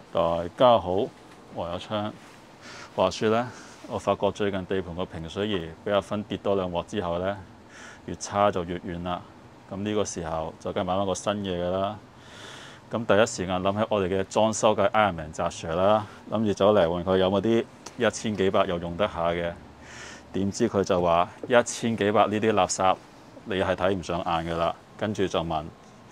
大家好，我係阿昌。話說咧，我發覺最近地盤個平水儀俾阿芬跌多兩鑊之後咧，越差就越遠啦。咁呢個時候就梗係買翻個新嘢㗎啦。咁第一時間諗起我哋嘅裝修嘅 Ironman 澤 Sir 啦，諗住走嚟問佢有冇啲1000幾百又用得下嘅。點知佢就話1000幾百呢啲垃圾你係睇唔上眼㗎啦。跟住就問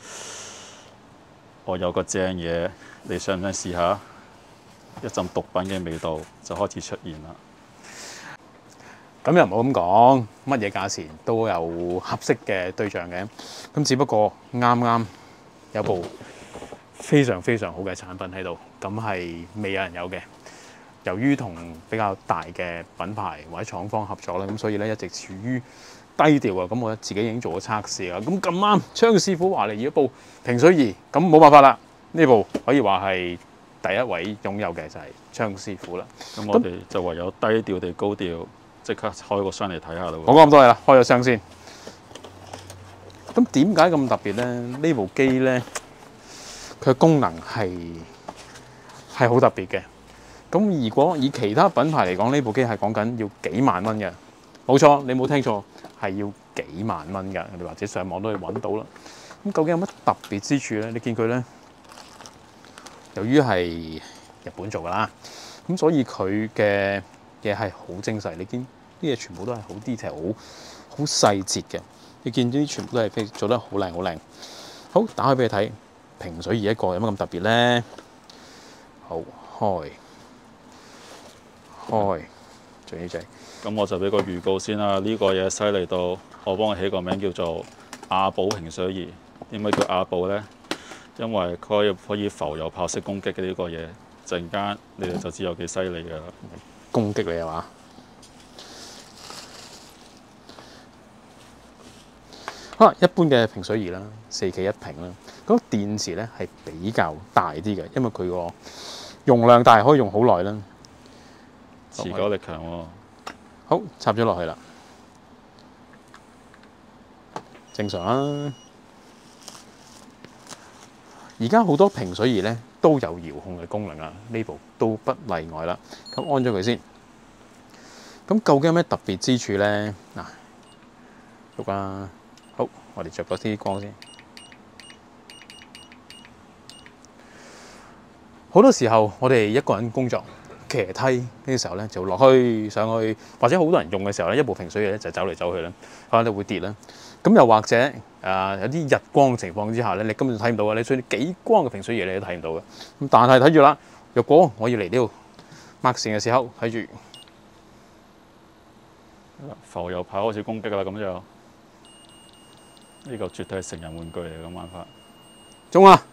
我有個正嘢，你想唔想試下？一陣毒品嘅味道就開始出現啦。 咁又唔好咁講，乜嘢價錢都有合適嘅對象嘅。咁只不過啱啱有部非常非常好嘅產品喺度，咁係未有人有嘅。由於同比較大嘅品牌或者廠方合作啦，咁所以咧一直處於低調啊。咁我自己已經做咗測試啦。咁咁啱，昌師傅話嚟要一部平水儀，咁冇辦法啦。呢部可以話係第一位擁有嘅就係昌師傅啦。 咁我哋就唯有低調地高調，即刻開個箱嚟睇下啦。 我講咁多嘢啦，開咗箱先。咁點解咁特別咧？呢部機咧，佢嘅功能係好特別嘅。咁如果以其他品牌嚟講，呢部機係講緊要幾萬蚊嘅。冇錯，你冇聽錯，係要幾萬蚊㗎。你或者上網都可以揾到啦。咁究竟有乜特別之處咧？你見佢咧，由於係日本做㗎啦，咁所以佢嘅嘢係好精細。你見啲嘢全部都係好 detail、好細節嘅。你見啲全部都係做得好靚、好靚。好，打開俾你睇，平水儀一個有乜咁特別咧？好，開，最呢隻。 咁我就俾個預告先啦。呢個嘢犀利到，我幫佢起個名叫做亞寶平水儀。點解叫亞寶咧？因為佢可以浮油炮式攻擊嘅呢個嘢，陣間你哋就知有幾犀利㗎啦。 攻擊你係嘛？好啦，一般嘅平水儀啦，4K 1屏啦，嗰個電池咧係比較大啲嘅，因為佢個容量大，可以用好耐啦， 持久力強喎。 好，插咗落去啦，正常啦。而家好多平水儀咧都有遙控嘅功能啊，呢部都不例外啦。咁安咗佢先。咁究竟有咩特別之處咧？嗱，喐啦。好，我哋着咗啲光先。好多時候我哋一個人工作騎梯呢個時候咧，就落去上去，或者好多人用嘅時候咧，一部平水儀咧就走嚟走去啦，可能你會跌啦。咁又或者有啲日光情況之下咧，你根本就睇唔到嘅。你所以幾光嘅平水儀你都睇唔到嘅。咁但係睇住啦，若果我要嚟呢度抹線嘅時候，睇住浮油炮開始攻擊啦，咁就呢個絕對係成人玩具嚟嘅玩法。 中啊！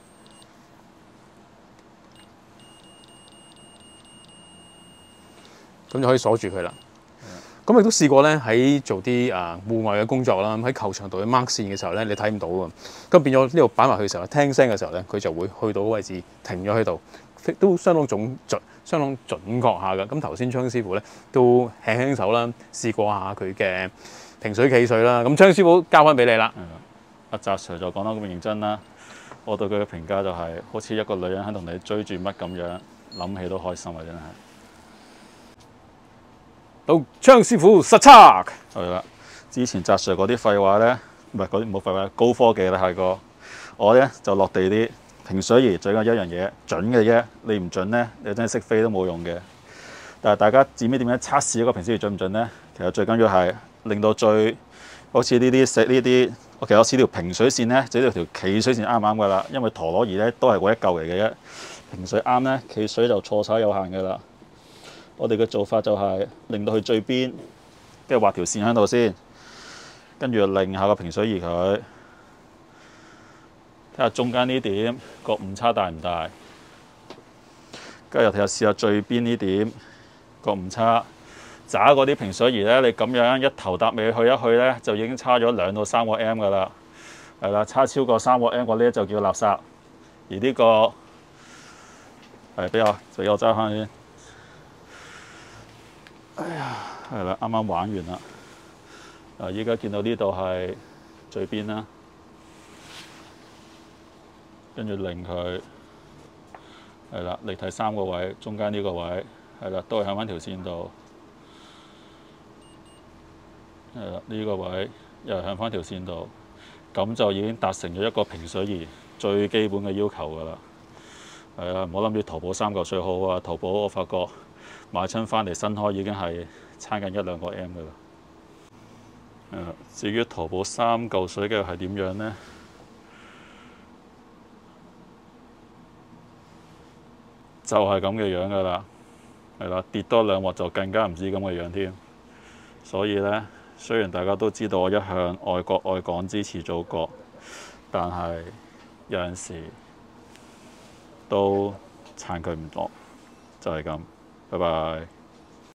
咁就可以鎖住佢啦。咁亦都試過咧，喺做啲戶外嘅工作啦，喺球場度去 mark 線嘅時候咧，你睇唔到喎。咁變咗呢度擺埋去嘅時候，聽聲嘅時候咧，佢就會去到位置停咗喺度，都相當準確下㗎。咁頭先昌師傅咧都輕輕手啦，試過下佢嘅平水企水啦。咁昌師傅交翻俾你啦。 阿澤 Sir 就講得咁認真啦，我對佢嘅評價就係、好似一個女人喺同你追住乜咁樣，諗起都開心啊！真係。 到昌師傅實測係啦，之前澤 Sir 嗰啲廢話咧，唔係嗰啲冇廢話，高科技啦，係個我咧就落地啲平水儀最緊要一樣嘢準嘅啫，你唔準咧，你真係識飛都冇用嘅。但係大家知唔知點樣測試一個平水儀準唔準咧？其實最緊要係令到最好似呢啲石呢啲，其實我試條平水線咧，就呢條企水線啱唔啱㗎啦。因為陀螺儀咧都係嗰一嚿嚟嘅啫，平水啱咧，企水就錯晒有限㗎啦。我哋嘅做法就係令到佢最邊，跟住畫條線喺度先，跟住擰下個平水儀佢，睇下中間呢點個誤差大唔大，跟住又睇下試下最邊呢點個誤差。渣嗰啲平水儀咧，你咁樣一頭搭尾去一去咧，就已經差咗2到3個 M 㗎啦。係啦，差超過3個 M 嗰啲就叫垃圾。而呢個係俾我揸翻先。哎呀，係啦，啱啱玩完啦。依家見到呢度係最邊啦，跟住擰佢， 係啦，離體3個位，中間呢個位係啦，都係喺翻條線度。係啦，呢個位又係向翻條線度，咁就已經達成咗一個平水儀最基本嘅要求㗎啦。係啊，唔好諗住淘寶3嚿水好啊！淘寶我發覺買親翻嚟新開已經係差緊1-2個 M 㗎啦。至於淘寶3嚿水嘅係點樣呢？就係咁嘅樣㗎啦。係啦，跌多2鑊就更加唔知咁嘅樣添。所以呢，雖然大家都知道我一向愛國愛港支持祖國，但係有陣時都撐佢唔落，就係咁。拜拜。